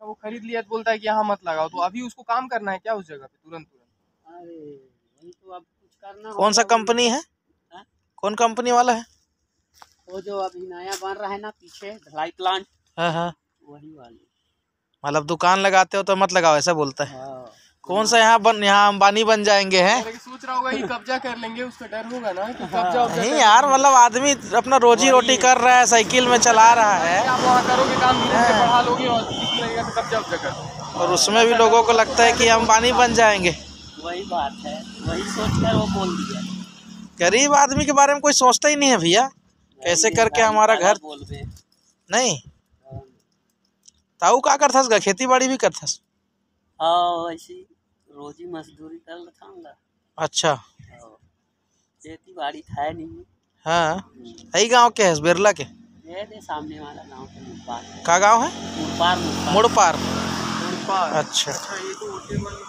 वो खरीद लिया तो बोलता है कि यहाँ मत लगाओ, तो अभी उसको काम करना है क्या उस जगह पे तुरंत? अरे वही तो अब कुछ करना। कौन सा कंपनी है? कौन कंपनी वाला है? वो जो अभी नया बन रहा है ना पीछे ढलाई प्लांट। हाँ, वही वाली। मतलब दुकान लगाते हो तो मत लगाओ ऐसा बोलता है। हाँ। कौन सा यहाँ अंबानी बन जाएंगे हैं? सोच रहा होगा कि कब्जा कर लेंगे, उसका डर होगा ना कि कब्जा नहीं यार, मतलब आदमी अपना रोजी रोटी कर रहा है, साइकिल में चला रहा है। आप वहाँ करोगे काम, बढ़ा लोगे और लगेगा तो कब्जा कर, और उसमें भी लोगों को लगता है कि अंबानी बन जाएंगे। वही बात है, वही सोचकर वो बोल दिया। गरीब आदमी के बारे में कोई सोचता ही नहीं है भैया, कैसे करके हमारा घर। नहीं ताऊ का करथस गा, खेती बाड़ी भी करथस? हाँ वैसी रोजी मजदूरी कर रहा। अच्छा, खेती बाड़ी है नहीं। हाँ यही गांव के है बिरला के? ये सामने वाला गांव का गांव है? मुड़पार। मुड़पार। मुड़पार। अच्छा, ये तो